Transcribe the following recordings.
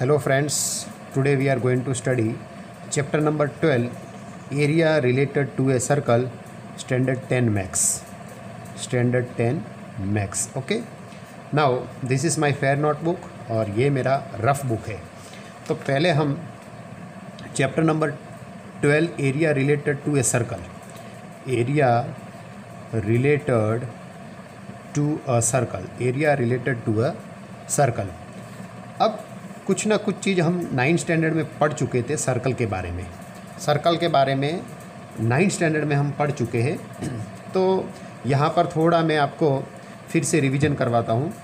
Hello friends, today we are going to study chapter number 12, area related to a circle, standard 10 max. Standard 10 max. Okay. Now this is my fair notebook और ये मेरा rough book है. तो पहले हम chapter number 12 area related to a circle, area related to a circle, area related to a circle. अब कुछ ना कुछ चीज़ हम 9th स्टैंडर्ड में पढ़ चुके थे सर्कल के बारे में. सर्कल के बारे में 9th स्टैंडर्ड में हम पढ़ चुके हैं. तो यहाँ पर थोड़ा मैं आपको फिर से रिवीजन करवाता हूँ.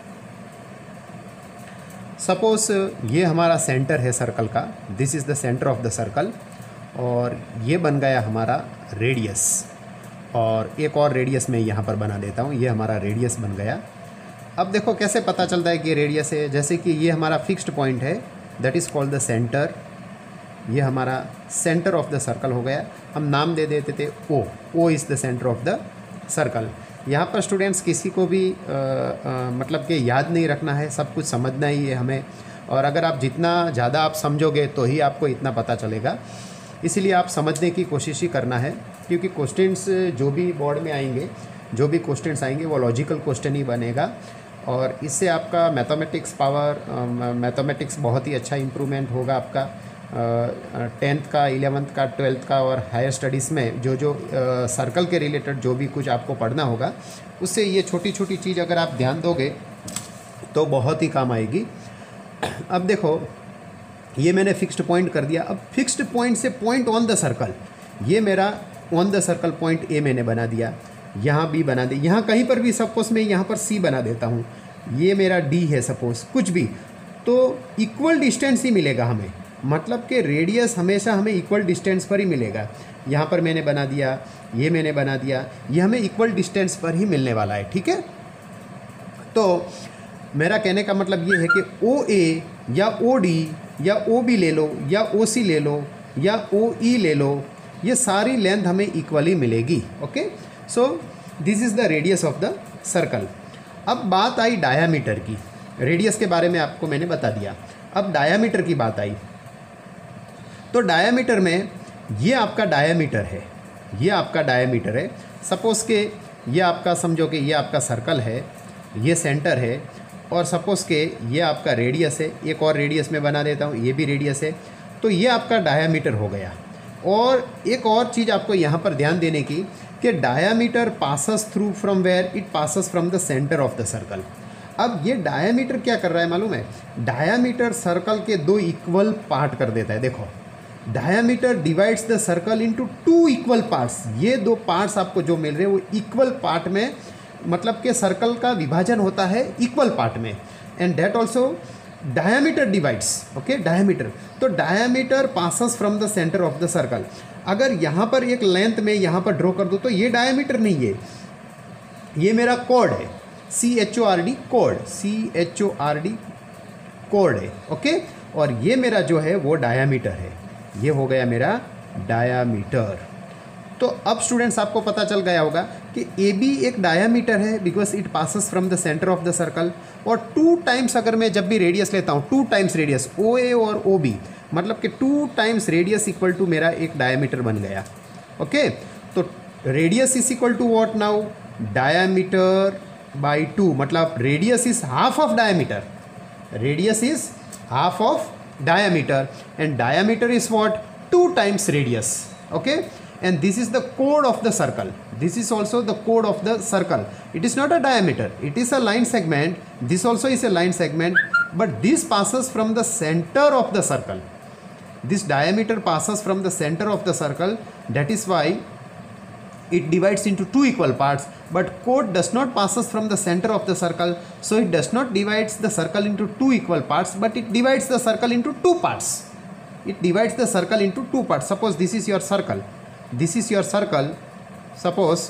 सपोज़ ये हमारा सेंटर है सर्कल का, this is the centre of the circle, और ये बन गया हमारा रेडियस, और एक और रेडियस मैं यहाँ पर बना देता हूँ. ये हमारा रेडियस बन गया. अब देखो कैसे पता चलता है कि रेडियस है. जैसे कि ये हमारा फिक्स्ड पॉइंट है, that is called the centre. ये हमारा सेंटर ऑफ द सर्कल हो गया. हम नाम दे देते थे O. O is the centre of the circle. यहाँ पर स्टूडेंट्स किसी को भी मतलब कि याद नहीं रखना है, सब कुछ समझना ही है हमें. और अगर आप जितना ज़्यादा आप समझोगे तो ही आपको इतना पता चलेगा. इसीलिए आप समझने की कोशिश ही करना है, क्योंकि क्वेश्चंस जो भी बोर्ड में आएंगे, जो भी क्वेश्चंस आएंगे वो लॉजिकल क्वेश्चन ही बनेगा. और इससे आपका मैथमेटिक्स पावर, मैथमेटिक्स बहुत ही अच्छा इम्प्रूवमेंट होगा आपका. 10th का, 11th का, 12th का और हायर स्टडीज़ में जो सर्कल के रिलेटेड जो भी कुछ आपको पढ़ना होगा, उससे ये छोटी छोटी चीज़ अगर आप ध्यान दोगे तो बहुत ही काम आएगी. अब देखो ये मैंने फिक्स्ड पॉइंट कर दिया. अब फिक्स्ड पॉइंट से पॉइंट ऑन द सर्कल, ये मेरा on the circle point A मैंने बना दिया. यहाँ बी बना दे, यहाँ कहीं पर भी सपोज मैं यहाँ पर सी बना देता हूँ. ये मेरा डी है सपोज, कुछ भी, तो इक्वल डिस्टेंस ही मिलेगा हमें. मतलब कि रेडियस हमेशा हमें इक्वल डिस्टेंस पर ही मिलेगा. यहाँ पर मैंने बना दिया, ये मैंने बना दिया, ये हमें इक्वल डिस्टेंस पर ही मिलने वाला है. ठीक है. तो मेरा कहने का मतलब ये है कि ओ ए या ओ डी या ओ बी ले लो या ओ सी ले लो या ओ ई ले लो, ये सारी लेंथ हमें इक्वली मिलेगी. Okay. So this is the radius of the circle. अब बात आई डायामीटर की. रेडियस के बारे में आपको मैंने बता दिया. अब डायामीटर की बात आई, तो डायामीटर में ये आपका डायामीटर है, ये आपका डायामीटर है. सपोज़ के ये आपका, समझो कि ये आपका सर्कल है, ये सेंटर है, और सपोज़ के ये आपका रेडियस है. एक और रेडियस में बना देता हूँ, ये भी रेडियस है. तो ये आपका डायामीटर हो गया. और एक और चीज़ आपको यहाँ पर ध्यान देने की कि diameter passes through from where, it passes from the centre of the circle. अब ये डायामीटर क्या कर रहा है मालूम है? डायामीटर सर्कल के दो इक्वल पार्ट कर देता है. देखो, diameter divides the circle into two equal parts. ये दो पार्ट्स आपको जो मिल रहे हैं वो इक्वल पार्ट में, मतलब कि सर्कल का विभाजन होता है इक्वल पार्ट में. And that also diameter divides. Okay, diameter. तो diameter passes from the centre of the circle. अगर यहाँ पर एक लेंथ में यहाँ पर ड्रॉ कर दो तो ये डायामीटर नहीं है, ये मेरा कॉर्ड है. CHORD कॉर्ड, CHORD कॉर्ड है. ओके. और ये मेरा जो है वो डायामीटर है. ये हो गया मेरा डायामीटर. तो अब स्टूडेंट्स आपको पता चल गया होगा कि AB एक डायामीटर है, because it passes from the centre of the circle. और 2 टाइम्स अगर मैं जब भी रेडियस लेता हूँ, 2 टाइम्स रेडियस OA और OB, मतलब कि 2 टाइम्स रेडियस इक्वल टू मेरा एक डायामीटर बन गया. ओके. तो radius is equal to what now? Diameter by 2. मतलब radius is half of diameter. Radius is half of diameter, and diameter is what? 2 times radius. Okay. And this is the chord of the circle. This is also the chord of the circle. It is not a diameter, it is a line segment. This also is a line segment, but this passes from the center of the circle. This diameter passes from the center of the circle. That is why it divides into 2 equal parts. But chord does not passes from the center of the circle, so it does not divides the circle into 2 equal parts, but it divides the circle into 2 parts. It divides the circle into 2 parts. Suppose this is your circle, this is your circle. Suppose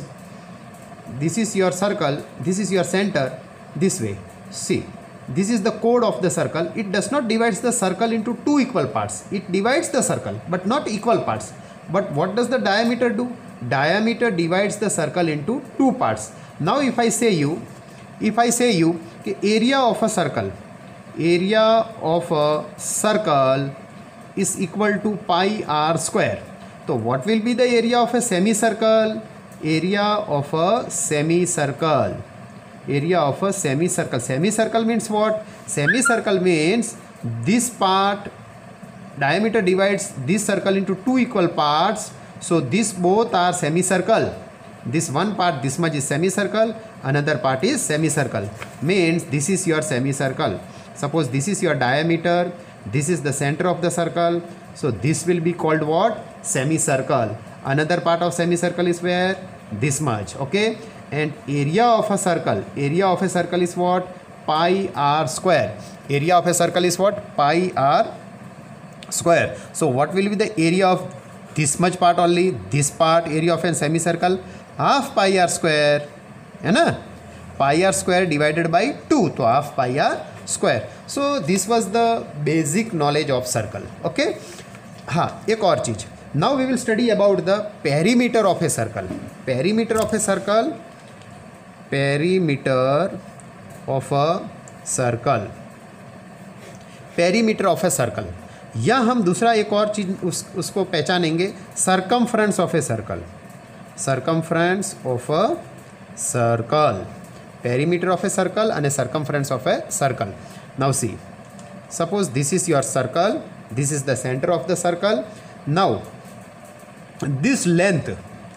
this is your circle, this is your center, this way. See, this is the chord of the circle. It does not divides the circle into 2 equal parts. It divides the circle, but not equal parts. But what does the diameter do? Diameter divides the circle into 2 parts. Now if I say you कि area of a circle, area of a circle is equal to pi r square. So what will be the area of a semicircle? Area of a semicircle. Area of a semicircle. Semicircle means what? Semicircle means this part diameter divides this circle into two equal parts. So this both are semicircle. This one part, this much is semicircle, another part is semicircle. Means this is your semicircle. Suppose this is your diameter, this is the center of the circle. So this will be called what? Semicircle. Another part of semicircle is where? This much. Okay. And area of a circle. Area of a circle is what? Pi r square. Area of a circle is what? Pi r square. So what will be the area of this much part only? This part, area of a semicircle, half pi r square. है ना? Pi r square divided by 2. तो half pi r square. So this was the basic knowledge of circle. Okay. हाँ, एक और चीज. Now we will study about the perimeter of a circle. Perimeter of a circle. Perimeter of a circle. Perimeter of a circle. या हम दूसरा एक और चीज उसको पहचानेंगे, circumference of a circle. Circumference of a circle. Perimeter of a circle and a circumference of a circle. Now see, suppose this is your circle, this is the center of the circle. Now this length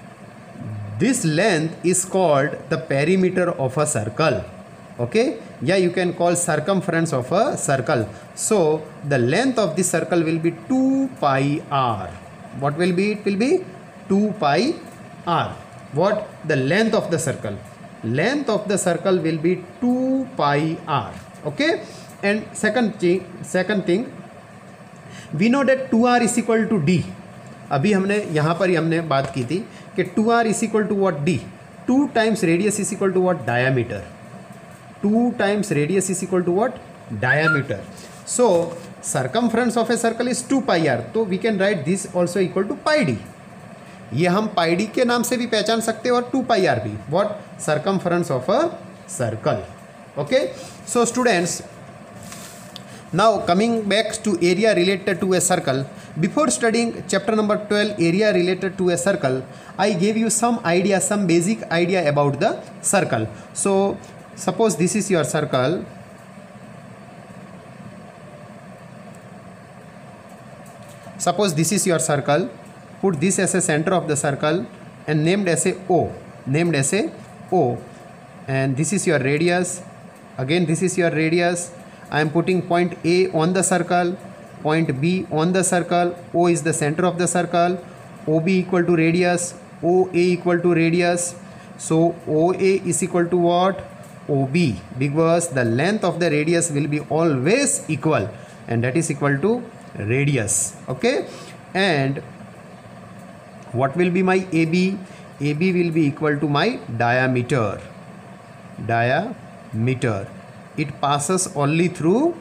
is called the perimeter of a circle. Okay, yeah, you can call circumference of a circle. So the length of this circle will be 2 pi r. What will be? It will be 2 pi r. What? The length of the circle. Length of the circle will be 2 pi r. Okay. And second thing, we know that 2r is equal to d. अभी हमने यहाँ पर ही हमने बात की थी कि 2r is equal to what? d. 2 times radius is equal to what? Diameter. 2 times radius is equal to what? Diameter. So circumference of a circle is 2 pi r. So we can write this also equal to pi d. ये हम पाई D के नाम से भी पहचान सकते हैं और 2 pi r भी. What? Circumference of a circle. Okay. So students, now coming back to area related to a circle. Before studying chapter number 12, area related to a circle, I gave you some idea, some basic idea about the circle. So suppose this is your circle. Suppose this is your circle. Put this as a center of the circle and named as a O. Named as a O. And this is your radius. Again, this is your radius. I am putting point A on the circle, point B on the circle. O is the center of the circle. OB equal to radius. OA equal to radius. So OA is equal to what? OB, because the length of the radius will be always equal, and that is equal to radius. Okay. And what will be my AB? AB will be equal to my diameter. Diameter. It passes only through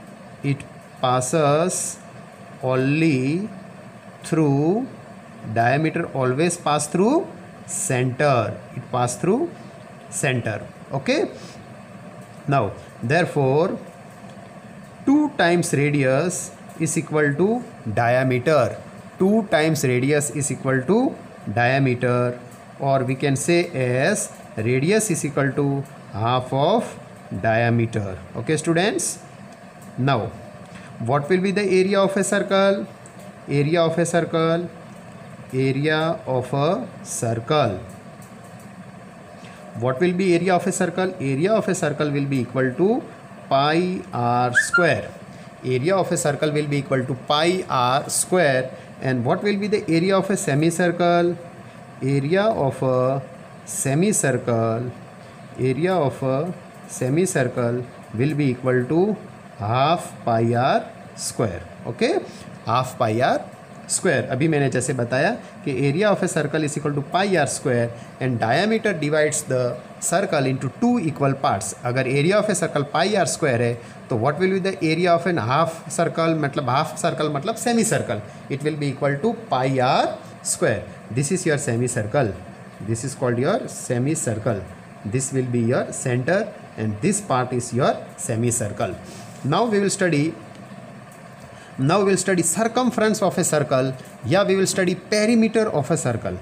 diameter always pass through center. It pass through center. Okay. Now therefore 2 times radius is equal to diameter. 2 times radius is equal to diameter, or we can say as radius is equal to half of diameter. Okay students. Now what will be the area of a circle? Area of a circle. Area of a circle. What will be area of a circle? Area of a circle will be equal to pi r square. Area of a circle will be equal to pi r square. And what will be the area of a semicircle? Area of a semicircle. Area of a semicircle will be equal to half pi r square. Okay, half pi r square. अभी मैंने जैसे बताया कि area of a circle is equal to pi r square and diameter divides the circle into 2 equal parts. अगर area of a circle pi r square है तो what will be the area of an half circle? मतलब half circle मतलब semicircle. It will be equal to pi r square. This is your semicircle. This is called your semicircle. This will be your center and this part is your semicircle. Now we will study circumference of a circle, या we will study perimeter of a circle.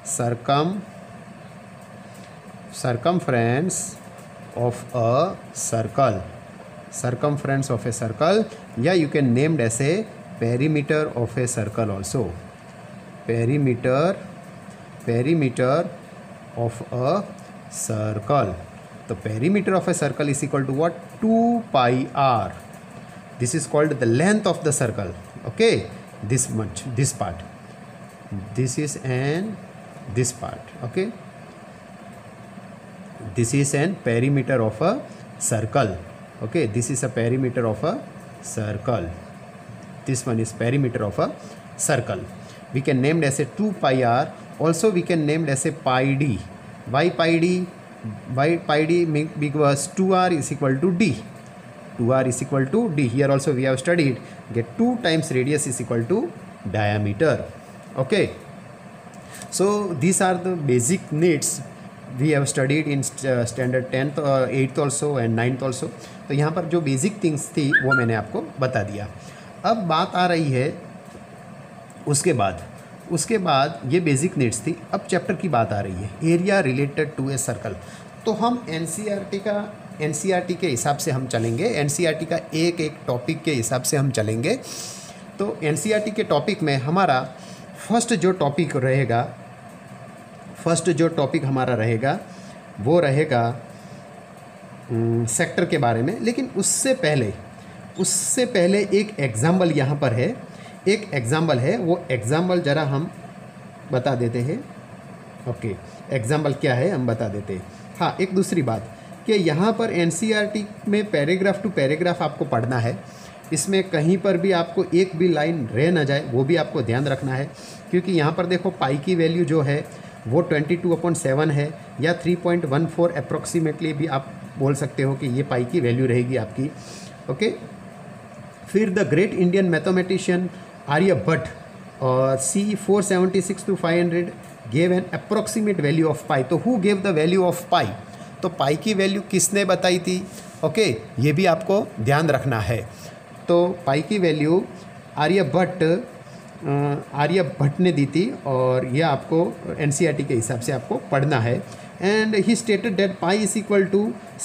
circumference of a circle, circumference of a circle, yeah, you can named as a perimeter of a circle also. Perimeter of a circle. The perimeter of a circle is equal to what? 2 pi r. This is called the length of the circle. Okay, this much, this part, this is this part. Okay, this is an perimeter of a circle. Okay, this is a perimeter of a circle. This one is perimeter of a circle. We can name it as a 2 pi r. Also we can name it as a pi d. Why pi d? Why pi d? Because 2r is equal to d. 2r is equal to d. Here also we have studied, get 2 times radius is equal to diameter. Okay, so these are the basic needs we have studied in standard 10th, 8th also and 9th also. तो यहाँ पर जो basic things थी वो मैंने आपको बता दिया. अब बात आ रही है उसके बाद ये बेसिक नीड्स थी. अब चैप्टर की बात आ रही है, area related to a circle. तो हम एनसीईआरटी के हिसाब से हम चलेंगे. एनसीईआरटी का एक एक टॉपिक के हिसाब से हम चलेंगे. तो एनसीईआरटी के टॉपिक में हमारा फर्स्ट जो टॉपिक हमारा रहेगा वो रहेगा सेक्टर के बारे में. लेकिन उससे पहले एक एग्जाम्पल यहाँ पर है. एक एग्जाम्पल है, वो एग्जाम्पल ज़रा हम बता देते हैं. ओके, एग्जाम्पल क्या है हम बता देते हैं. हाँ, एक दूसरी बात कि यहाँ पर एनसीईआरटी में पैराग्राफ टू पैराग्राफ आपको पढ़ना है. इसमें कहीं पर भी आपको एक भी लाइन रह ना जाए, वो भी आपको ध्यान रखना है. क्योंकि यहाँ पर देखो पाई की वैल्यू जो है वो 22/7 है, या 3.14 अप्रोक्सीमेटली भी आप बोल सकते हो कि ये पाई की वैल्यू रहेगी आपकी. ओके, फिर the great Indian mathematician Aryabhatta और C 476 to 500 gave an approximate value of pi. तो who gave the value of pi? तो पाई की वैल्यू किसने बताई थी? ओके, ये भी आपको ध्यान रखना है. तो पाई की वैल्यू आर्यभट्ट ने दी थी, और यह आपको एनसीईआरटी के हिसाब से आपको पढ़ना है. And he stated that pi is equal to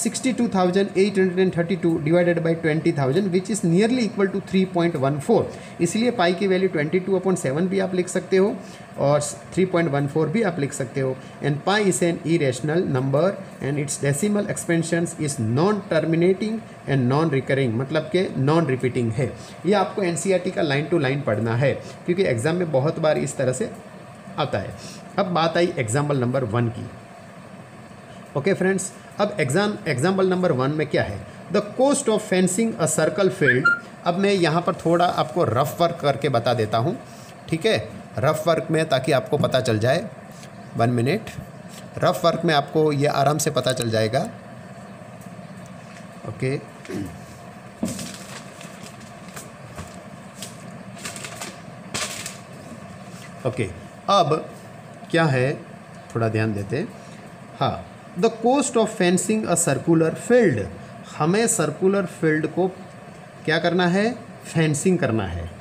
62,832 divided by 20,000 which is nearly equal to 3.14. इसलिए पाई की वैल्यू 22/7 भी आप लिख सकते हो और 3.14 भी आप लिख सकते हो. And pi is an irrational number and its decimal expansions is non terminating and non recurring, मतलब कि नॉन रिपीटिंग है. ये आपको एनसीईआरटी का लाइन टू लाइन पढ़ना है, क्योंकि एग्जाम में बहुत बार इस तरह से आता है. अब बात आई एग्जाम्पल नंबर 1 की. ओके फ्रेंड्स, अब एग्जाम्पल नंबर 1 में क्या है? The cost of fencing a circle field. अब मैं यहाँ पर थोड़ा आपको रफ वर्क करके बता देता हूँ, ठीक है, रफ वर्क में, ताकि आपको पता चल जाए. 1 मिनट. रफ वर्क में आपको ये आराम से पता चल जाएगा. ओके, ओके, अब क्या है थोड़ा ध्यान देते. हाँ, the cost of fencing a circular field. हमें सर्कुलर फील्ड को क्या करना है? फेंसिंग करना है.